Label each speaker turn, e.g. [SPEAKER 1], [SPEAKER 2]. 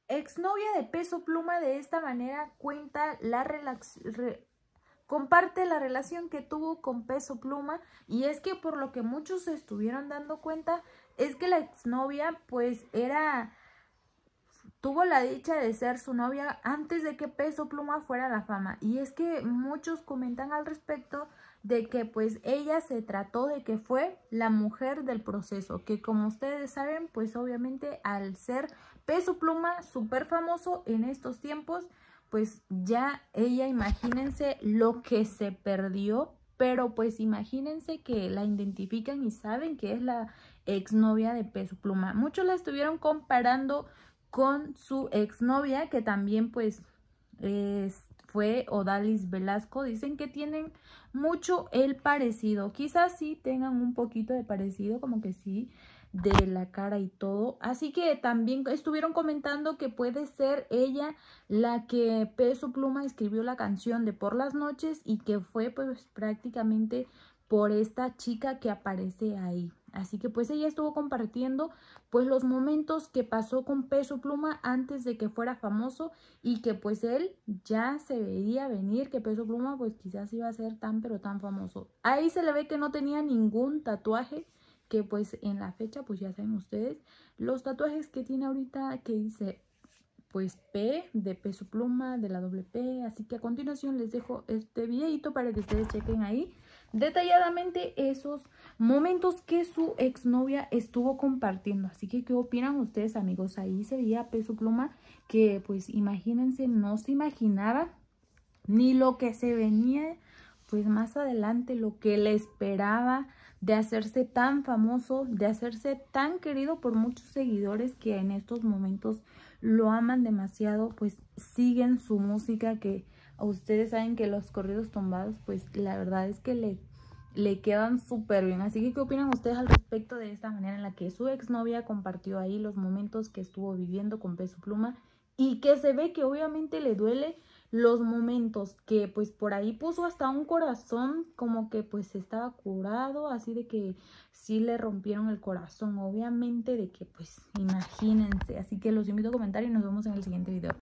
[SPEAKER 1] exnovia de Peso Pluma de esta manera cuenta comparte la relación que tuvo con Peso Pluma, y es que por lo que muchos se estuvieron dando cuenta es que la exnovia pues tuvo la dicha de ser su novia antes de que Peso Pluma fuera a la fama. Y es que muchos comentan al respecto de que pues ella se trató de que fue la mujer del proceso, que como ustedes saben pues obviamente al ser Peso Pluma súper famoso en estos tiempos, pues ya ella, imagínense lo que se perdió, pero pues imagínense que la identifican y saben que es la exnovia de Peso Pluma. Muchos la estuvieron comparando con su exnovia, que también pues fue Odalis Velasco. Dicen que tienen mucho el parecido, quizás sí tengan un poquito de parecido, como que sí, de la cara y todo. Así que también estuvieron comentando que puede ser ella la que Peso Pluma escribió la canción de Por las Noches, y que fue pues prácticamente por esta chica que aparece ahí. Así que pues ella estuvo compartiendo pues los momentos que pasó con Peso Pluma antes de que fuera famoso, y que pues él ya se veía venir que Peso Pluma pues quizás iba a ser tan pero tan famoso. Ahí se le ve que no tenía ningún tatuaje, que pues en la fecha pues ya saben ustedes los tatuajes que tiene ahorita, que dice pues P de Peso Pluma, de la doble P. Así que a continuación les dejo este videito para que ustedes chequen ahí detalladamente esos momentos que su exnovia estuvo compartiendo. Así que ¿qué opinan ustedes, amigos? Ahí se veía Peso Pluma que pues imagínense, no se imaginaba ni lo que se venía pues más adelante, lo que le esperaba de hacerse tan famoso, de hacerse tan querido por muchos seguidores que en estos momentos lo aman demasiado, pues siguen su música, que ustedes saben que los corridos tumbados pues la verdad es que le quedan súper bien. Así que ¿qué opinan ustedes al respecto de esta manera en la que su exnovia compartió ahí los momentos que estuvo viviendo con Peso Pluma, y que se ve que obviamente le duele los momentos que pues por ahí puso hasta un corazón como que pues estaba curado, así de que sí le rompieron el corazón, obviamente, de que pues imagínense? Así que los invito a comentar y nos vemos en el siguiente video.